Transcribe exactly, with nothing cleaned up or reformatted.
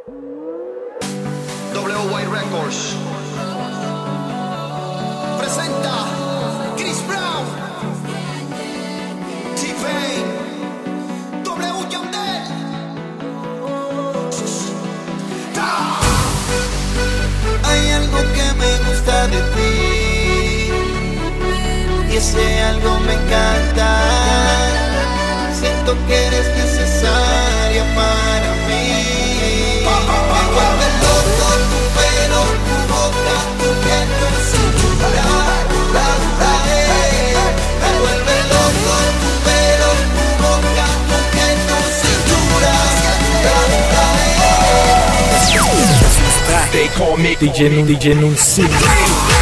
W Y Records presenta Chris Brown, T-Pain, W Yandel. Hay algo que me gusta de ti y ese algo me encanta. Siento que eres necesaria para mí. Me vuelve loco tu pelo, tu boca, tu piel, tu cintura. La, la, eh. Me vuelve loco tu pelo, tu boca, tu piel, tu cintura. La, la, eh. They call me D J Nun, D J Nun City.